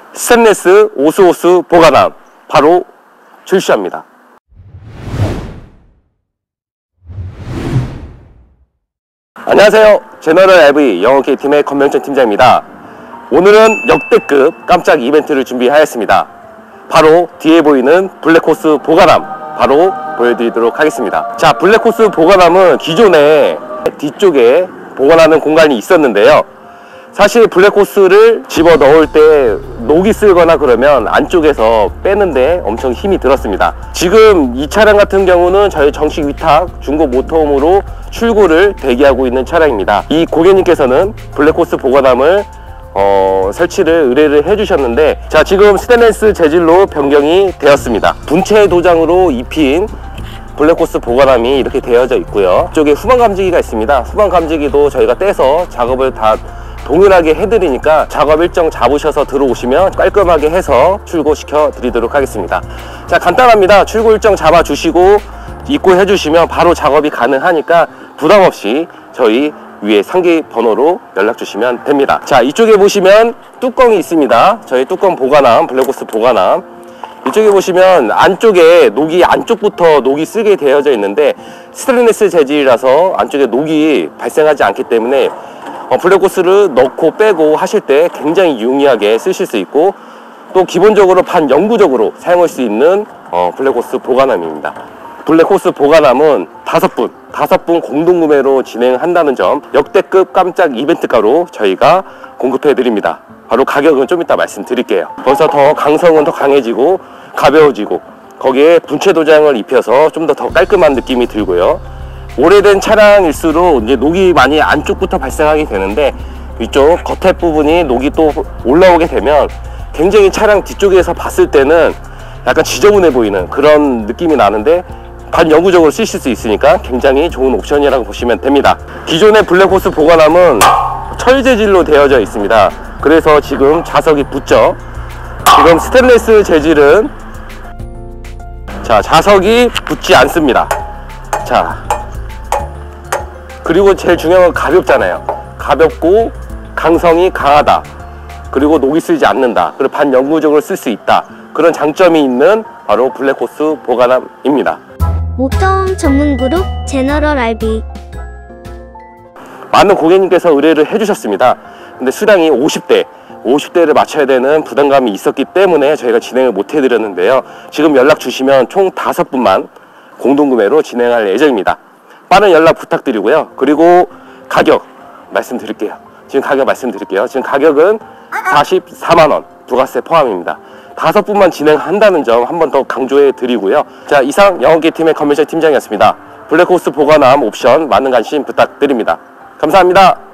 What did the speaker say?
스테인리스 오스오스 보관함 바로 출시합니다. 안녕하세요. 제너럴 RV 영어K팀의 권명천 팀장입니다. 오늘은 역대급 깜짝 이벤트를 준비하였습니다. 바로 뒤에 보이는 블랙호스 보관함 바로 보여드리도록 하겠습니다. 자, 블랙호스 보관함은 기존에 뒤쪽에 보관하는 공간이 있었는데요. 사실 블랙호스를 집어 넣을 때 녹이 쓸거나 그러면 안쪽에서 빼는데 엄청 힘이 들었습니다. 지금 이 차량 같은 경우는 저희 정식 위탁 중고 모터홈으로 출고를 대기하고 있는 차량입니다. 이 고객님께서는 블랙호스 보관함을 설치를 의뢰를 해주셨는데, 자, 지금 스테인리스 재질로 변경이 되었습니다. 분체 도장으로 입힌 블랙호스 보관함이 이렇게 되어져 있고요. 이쪽에 후방 감지기가 있습니다. 후방 감지기도 저희가 떼서 작업을 다 동일하게 해드리니까 작업 일정 잡으셔서 들어오시면 깔끔하게 해서 출고시켜 드리도록 하겠습니다. 자, 간단합니다. 출고 일정 잡아 주시고 입고해 주시면 바로 작업이 가능하니까 부담없이 저희 위에 상기 번호로 연락 주시면 됩니다. 자, 이쪽에 보시면 뚜껑이 있습니다. 저희 뚜껑 보관함, 블랙호스 보관함. 이쪽에 보시면 안쪽에 녹이 안쪽부터 녹이 쓰게 되어져 있는데, 스테인리스 재질이라서 안쪽에 녹이 발생하지 않기 때문에 블랙호스를 넣고 빼고 하실 때 굉장히 용이하게 쓰실 수 있고, 또 기본적으로 반영구적으로 사용할 수 있는 블랙호스 보관함입니다. 블랙호스 보관함은 5분 공동구매로 진행한다는 점, 역대급 깜짝 이벤트가로 저희가 공급해 드립니다. 바로 가격은 좀 이따 말씀드릴게요. 벌써 더 강성은 더 강해지고 가벼워지고, 거기에 분체 도장을 입혀서 좀 더 깔끔한 느낌이 들고요. 오래된 차량일수록 이제 녹이 많이 안쪽부터 발생하게 되는데, 이쪽 겉에 부분이 녹이 또 올라오게 되면 굉장히 차량 뒤쪽에서 봤을 때는 약간 지저분해 보이는 그런 느낌이 나는데, 반영구적으로 쓰실 수 있으니까 굉장히 좋은 옵션이라고 보시면 됩니다. 기존의 블랙호스 보관함은 철 재질로 되어져 있습니다. 그래서 지금 자석이 붙죠. 지금 스테인리스 재질은 자석이 붙지 않습니다. 자, 그리고 제일 중요한 건 가볍잖아요. 가볍고 강성이 강하다. 그리고 녹이 쓰지 않는다. 그리고 반영구적으로 쓸 수 있다. 그런 장점이 있는 바로 블랙호스 보관함입니다. 모터홈 전문 그룹 제너럴 RV. 많은 고객님께서 의뢰를 해주셨습니다. 근데 수량이 50대를 맞춰야 되는 부담감이 있었기 때문에 저희가 진행을 못 해드렸는데요. 지금 연락 주시면 총 5분만 공동구매로 진행할 예정입니다. 빠른 연락 부탁드리고요. 그리고 가격 말씀드릴게요. 지금 가격은 44만원 부가세 포함입니다. 5분만 진행한다는 점 한 번 더 강조해 드리고요. 자, 이상 영어K팀의 권명천 팀장이었습니다. 블랙호스 보관함 옵션 많은 관심 부탁드립니다. 감사합니다.